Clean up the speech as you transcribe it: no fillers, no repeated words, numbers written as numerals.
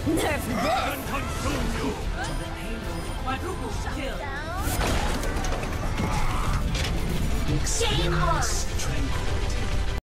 Nerf this! Consume you! Quadruple kill. Shame on! Tranquil.